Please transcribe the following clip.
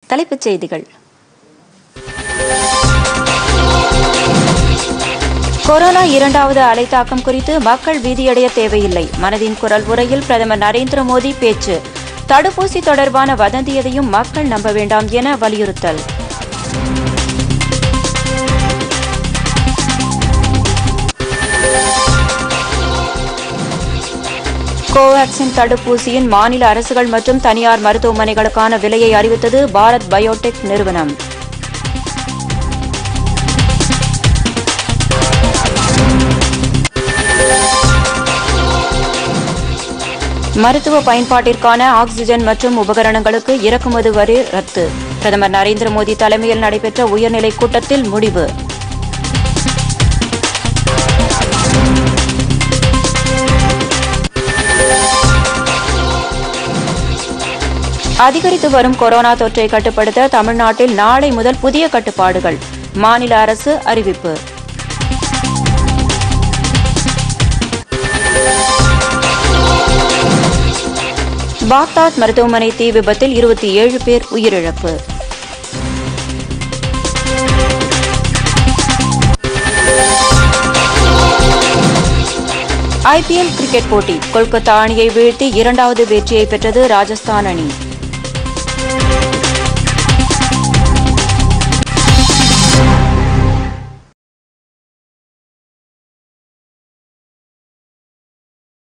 தலைப்புச் செய்திகள். கொரோனா இரண்டாவது அலை தாக்கம் குறித்து மக்கள் பீதியடைய தேவையில்லை. மனதின் குரல் உரையில் பிரதமர் நரேந்திர மோடி பேச்சு. தடுப்பூசி தொடர்பான வதந்தி எதையும் மக்கள் நம்ப வேண்டாம் என வலியுறுத்தல். கோவாக்சின் தடுப்பூசியின் மாநில அரசுகள் மற்றும் தனியார் மருத்துவமனைகளுக்கான விலையை அறிவித்தது பாரத் பயோடெக் நிறுவனம். மருத்துவ பயன்பாட்டிற்கான ஆக்ஸிஜன் மற்றும் உபகரணங்களுக்கு இறக்குமதி வரி ரத்து. பிரதமர் நரேந்திர மோடி தலைமையில் நடைபெற்ற உயர்நிலை கூட்டத்தில் முடிவு. அதிகரித்து வரும் கொரோனா தொற்றை கட்டுப்படுத்த தமிழ்நாட்டில் நாளை முதல் புதிய கட்டுப்பாடுகள். மாநில அரசு அறிவிப்பு. பாக்தாத் மருத்துவமனை தீ விபத்தில் 27 பேர் உயிரிழப்பு. IPL கிரிக்கெட் போட்டி. கொல்கத்தா அணியை வீழ்த்தி இரண்டாவது வெற்றியை பெற்றது ராஜஸ்தான் அணி.